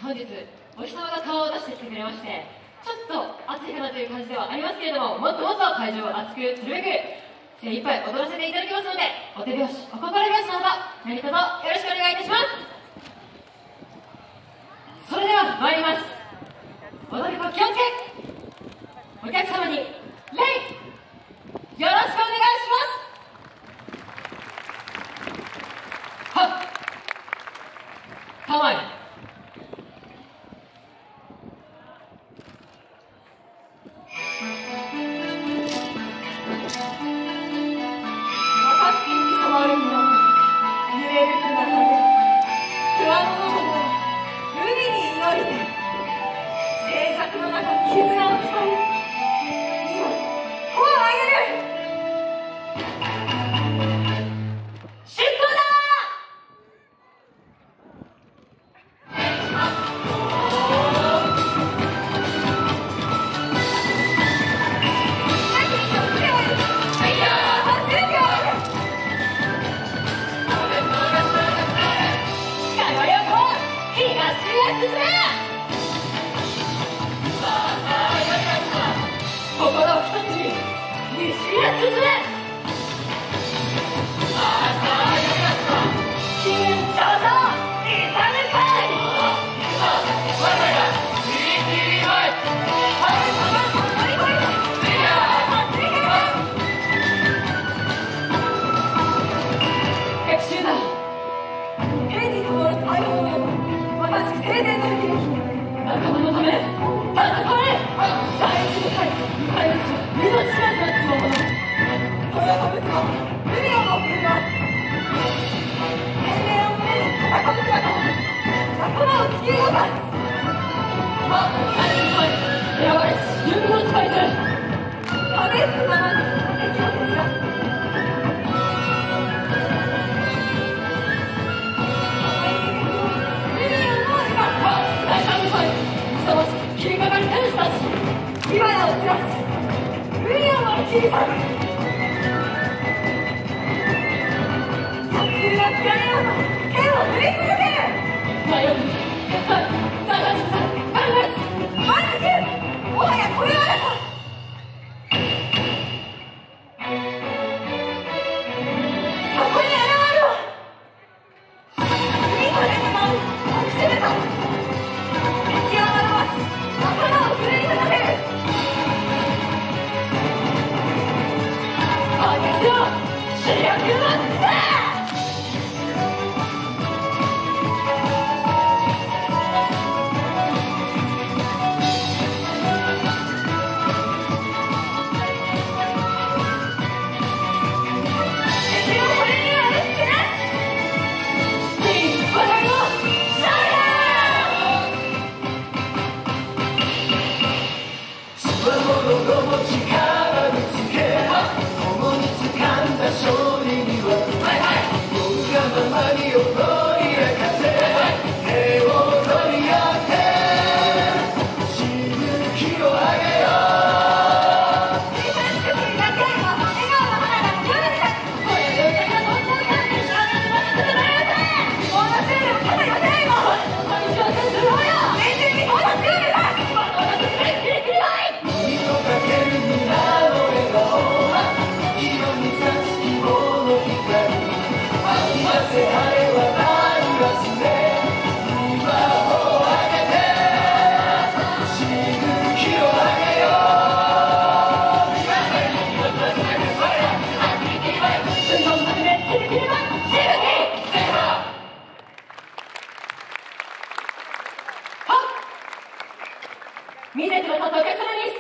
本日お日様が顔を出してきてくれまして、ちょっと暑いかなという感じではありますけれども、もっともっと会場を熱くするべく精一杯踊らせていただきますので、お手拍子お心拍子のほど何卒よろしくお願いいたします。それでは参ります。踊り子気をつけ、お客様に礼、よろしくお願いします。はっ、構え。若き染まる海の揺れる船影、つわものも海に祈りて、静寂の中絆を誓い、今帆を上げる。出航だ心を一つに西へ進め。機運上々、勇めかい。我らギリギリ前、乗り越えて逆襲だ。天に昇る太陽のように、私青年の力仲間のため戦え。第一部隊命知らずのつももの、そよ飛ぶ姿、海をも振ります。天命を胸に戦う姿を仲間を突き動かす。選ばれし弓の使い手、風吹くままに敵を蹴散らす。第三部隊、すさまじく切りかかる天使たち、火花を散らし海をも切り裂く。逆風が切られようと剣を振り続ける。迷う撤退、大破失態、壊滅、満足、もはやこれはだか。そこに現れろ。海風に舞う奥しぶた、敵を惑わし頭を奮い立たせる。主役は見てくださったお客様に